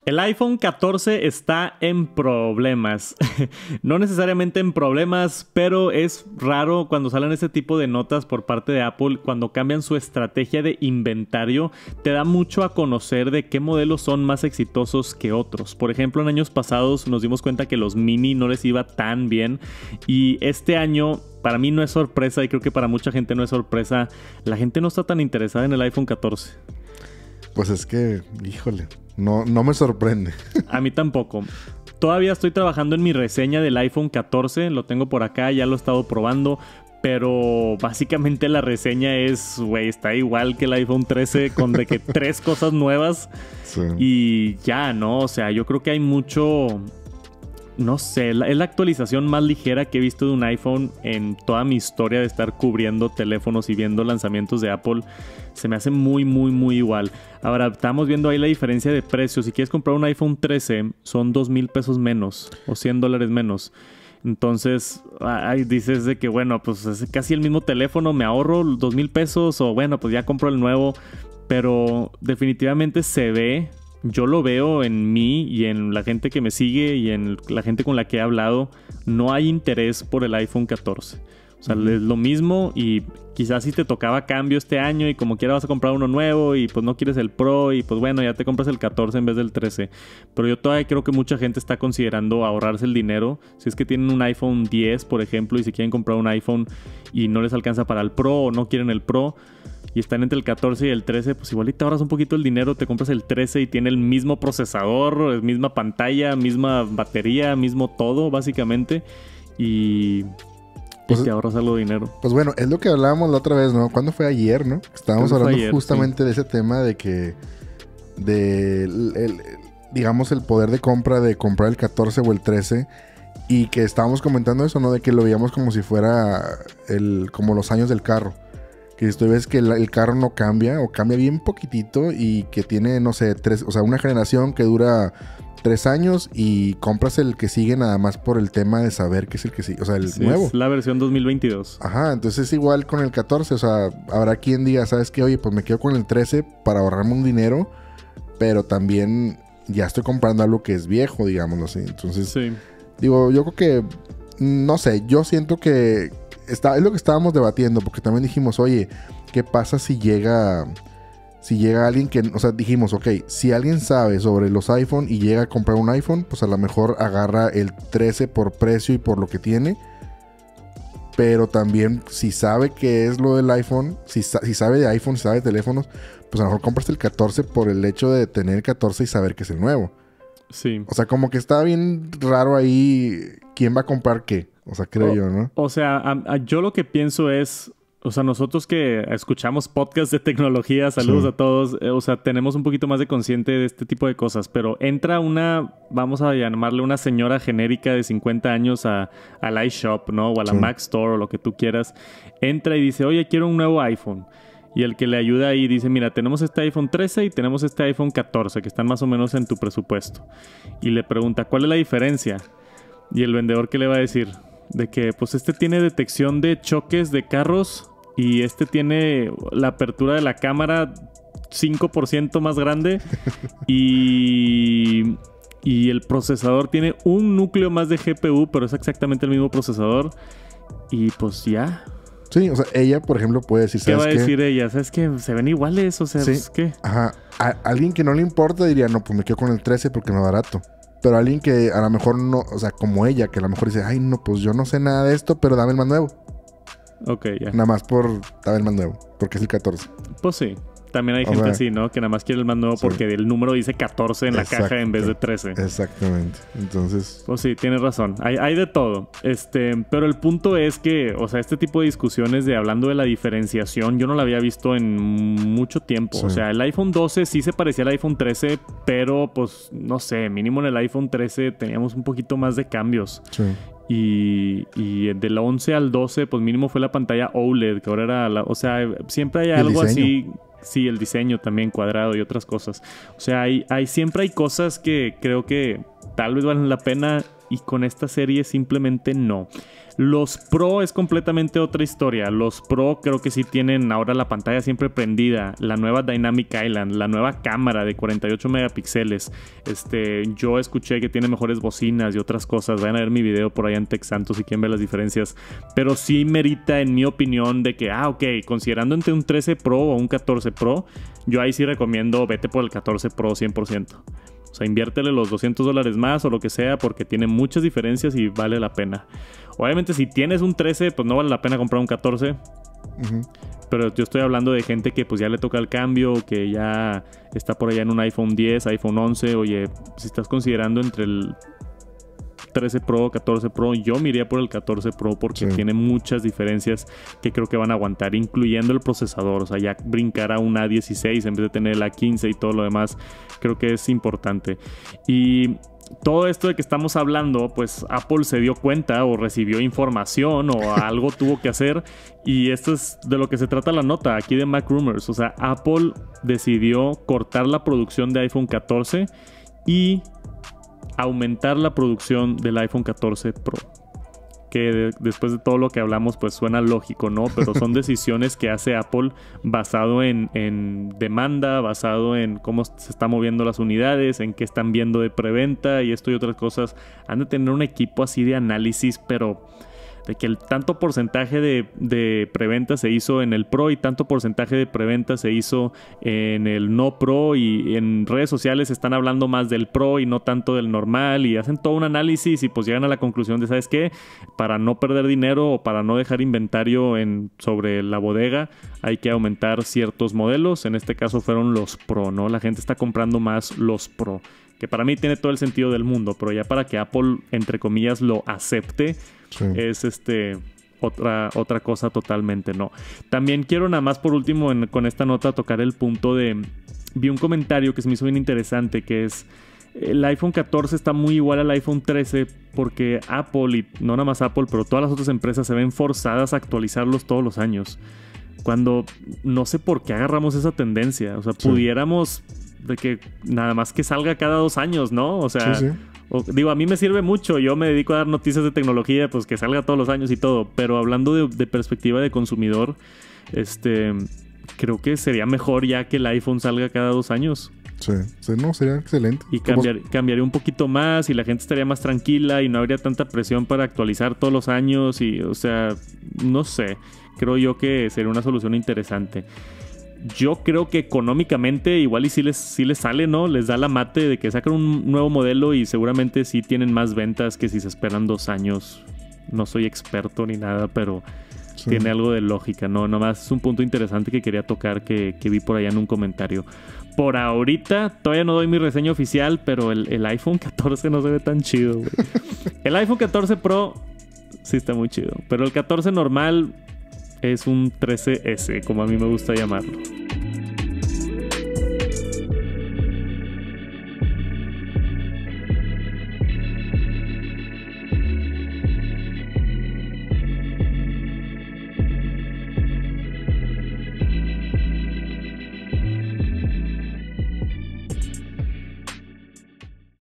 El iPhone 14 está en problemas. No necesariamente en problemas, pero es raro cuando salen ese tipo de notas por parte de Apple. Cuando cambian su estrategia de inventario, te da mucho a conocer de qué modelos son más exitosos que otros. Por ejemplo, en años pasados nos dimos cuenta que los mini no les iba tan bien. Y este año, para mí no es sorpresa, y creo que para mucha gente no es sorpresa, la gente no está tan interesada en el iPhone 14. Pues es que, híjole, no me sorprende. A mí tampoco. Todavía estoy trabajando en mi reseña del iPhone 14. Lo tengo por acá, ya lo he estado probando. Pero básicamente la reseña es, güey, está igual que el iPhone 13 con de que 3 cosas nuevas. Sí. Y ya, ¿no? O sea, yo creo que hay mucho... No sé, es la actualización más ligera que he visto de un iPhone en toda mi historia de estar cubriendo teléfonos y viendo lanzamientos de Apple. Se me hace muy igual. Ahora, estamos viendo ahí la diferencia de precios. Si quieres comprar un iPhone 13, son $2,000 menos o $100 menos. Entonces, ahí dices de que, bueno, pues es casi el mismo teléfono, me ahorro $2,000 o bueno, pues ya compro el nuevo. Pero definitivamente se ve... Yo lo veo en mí y en la gente que me sigue y en la gente con la que he hablado. No hay interés por el iPhone 14. O sea, es lo mismo y quizás si te tocaba cambio este año y como quiera vas a comprar uno nuevo y pues no quieres el Pro y pues bueno, ya te compras el 14 en vez del 13. Pero yo todavía creo que mucha gente está considerando ahorrarse el dinero. Si es que tienen un iPhone 10, por ejemplo, y si quieren comprar un iPhone y no les alcanza para el Pro o no quieren el Pro... y están entre el 14 y el 13, pues igual y te ahorras un poquito el dinero, te compras el 13 y tiene el mismo procesador, misma pantalla, misma batería, mismo todo, básicamente. Y pues, te ahorras algo de dinero. Pues bueno, es lo que hablábamos la otra vez, ¿no? ¿Cuándo fue ayer, no? Estábamos hablando ayer, justamente de ese tema de que... digamos, el poder de compra de comprar el 14 o el 13... Y que estábamos comentando eso, ¿no? De que lo veíamos como si fuera como los años del carro. Que si tú ves que el carro no cambia o cambia bien poquitito y que tiene, no sé, una generación que dura 3 años y compras el que sigue nada más por el tema de saber que es el que sigue, o sea, el nuevo. Es la versión 2022. Ajá, entonces es igual con el 14, o sea, habrá quien diga, ¿sabes qué? Oye, pues me quedo con el 13 para ahorrarme un dinero, pero también ya estoy comprando algo que es viejo, digámoslo así. Entonces, digo, yo creo que, no sé, yo siento que... es lo que estábamos debatiendo, porque también dijimos, oye, ¿qué pasa si llega alguien que... O sea, dijimos, ok, si alguien sabe sobre los iPhone y llega a comprar un iPhone, pues a lo mejor agarra el 13 por precio y por lo que tiene. Pero también, si sabe qué es lo del iPhone, si sabe de iPhone, si sabe de teléfonos, pues a lo mejor compras el 14 por el hecho de tener el 14 y saber que es el nuevo. Sí. O sea, como que está bien raro ahí quién va a comprar qué. O sea, creo yo, ¿no? O sea, yo lo que pienso es... O sea, nosotros que escuchamos podcasts de tecnología, saludos a todos, o sea, tenemos un poquito más de consciente de este tipo de cosas, pero entra una, vamos a llamarle una señora genérica de 50 años al iShop, ¿no? O a la Mac Store o lo que tú quieras. Entra y dice, oye, quiero un nuevo iPhone. Y el que le ayuda ahí dice, mira, tenemos este iPhone 13 y tenemos este iPhone 14, que están más o menos en tu presupuesto. Y le pregunta, ¿cuál es la diferencia? Y el vendedor, ¿qué le va a decir? De que, pues, este tiene detección de choques de carros y este tiene la apertura de la cámara 5% más grande y el procesador tiene un núcleo más de GPU, pero es exactamente el mismo procesador. Y pues ya... Sí, o sea, ella, por ejemplo, puede decir... ¿Qué va a decir ella? ¿Sabes qué? Se ven iguales, o sea, sí. Pues, ¿qué? Ajá. A alguien que no le importa diría, no, pues me quedo con el 13 porque no es barato. Pero alguien que a lo mejor no... O sea, como ella, que a lo mejor dice, ay, no, pues yo no sé nada de esto, pero dame el más nuevo. Ok, ya. Nada más dame el más nuevo, porque es el 14. Pues sí. También hay gente así, ¿no? Que nada más quiere el más nuevo porque el número dice 14 en la caja en vez de 13. Exactamente. Entonces... Pues sí, tienes razón. Hay de todo. Pero el punto es que, o sea, este tipo de discusiones de hablando de la diferenciación, yo no la había visto en mucho tiempo. Sí. O sea, el iPhone 12 sí se parecía al iPhone 13, pero pues, no sé, mínimo en el iPhone 13 teníamos un poquito más de cambios. Sí. Y del 11 al 12, pues mínimo fue la pantalla OLED, que ahora era o sea, siempre hay algo así... Sí, el diseño también cuadrado y otras cosas. O sea, siempre hay cosas que creo que tal vez valen la pena y con esta serie simplemente no. Los Pro es completamente otra historia. Los Pro creo que sí tienen ahora la pantalla siempre prendida, la nueva Dynamic Island, la nueva cámara de 48 megapíxeles. Yo escuché que tiene mejores bocinas y otras cosas. Vayan a ver mi video por allá en Tech Santos si quieren ver las diferencias. Pero sí merita, en mi opinión, de que, ok, considerando entre un 13 Pro o un 14 Pro, yo ahí sí recomiendo, vete por el 14 Pro 100%. O sea, inviértele los $200 más o lo que sea porque tiene muchas diferencias y vale la pena. Obviamente si tienes un 13, pues no vale la pena comprar un 14. Pero yo estoy hablando de gente que pues ya le toca el cambio, que ya está por allá en un iPhone 10, iPhone 11. Oye, si estás considerando entre el 13 Pro, 14 Pro, yo me iría por el 14 Pro porque tiene muchas diferencias que creo que van a aguantar, incluyendo el procesador. O sea, ya brincar a un A16 en vez de tener el A15 y todo lo demás, creo que es importante. Y todo esto de que estamos hablando, pues Apple se dio cuenta o recibió información o algo tuvo que hacer, y esto es de lo que se trata la nota aquí de Mac Rumors. O sea, Apple decidió cortar la producción de iPhone 14 y aumentar la producción del iPhone 14 Pro. Que después de todo lo que hablamos pues suena lógico, ¿no? Pero son decisiones que hace Apple basado en demanda, basado en cómo se están moviendo las unidades, en qué están viendo de preventa y esto y otras cosas. Han de tener un equipo así de análisis, pero de que el tanto porcentaje de preventa se hizo en el Pro y tanto porcentaje de preventa se hizo en el no Pro, y en redes sociales están hablando más del Pro y no tanto del normal, y hacen todo un análisis y pues llegan a la conclusión de, ¿sabes qué? Para no perder dinero o para no dejar inventario sobre la bodega, hay que aumentar ciertos modelos. En este caso fueron los Pro, ¿no? La gente está comprando más los Pro, que para mí tiene todo el sentido del mundo, pero ya para que Apple, entre comillas, lo acepte, es otra cosa totalmente, ¿no? También quiero nada más por último con esta nota tocar el punto de... Vi un comentario que se me hizo bien interesante, que es... El iPhone 14 está muy igual al iPhone 13 porque Apple, y no nada más Apple, pero todas las otras empresas se ven forzadas a actualizarlos todos los años. Cuando no sé por qué agarramos esa tendencia. O sea, pudiéramos... de que nada más que salga cada 2 años, ¿no? O sea... Digo, a mí me sirve mucho. Yo me dedico a dar noticias de tecnología, pues que salga todos los años y todo. Pero hablando de perspectiva de consumidor, creo que sería mejor ya que el iPhone salga cada 2 años. Sí, no, sería excelente. Y cambiaría un poquito más y la gente estaría más tranquila y no habría tanta presión para actualizar todos los años. Y, o sea, no sé. Creo yo que sería una solución interesante. Yo creo que económicamente igual y sí les sale, ¿no? Les da la mate de que sacan un nuevo modelo y seguramente sí tienen más ventas que si se esperan 2 años. No soy experto ni nada, pero tiene algo de lógica, ¿no? Nomás es un punto interesante que quería tocar que vi por allá en un comentario. Por ahorita todavía no doy mi reseña oficial, pero el iPhone 14 no se ve tan chido, güey. El iPhone 14 Pro sí está muy chido, pero el 14 normal... es un 13S, como a mí me gusta llamarlo.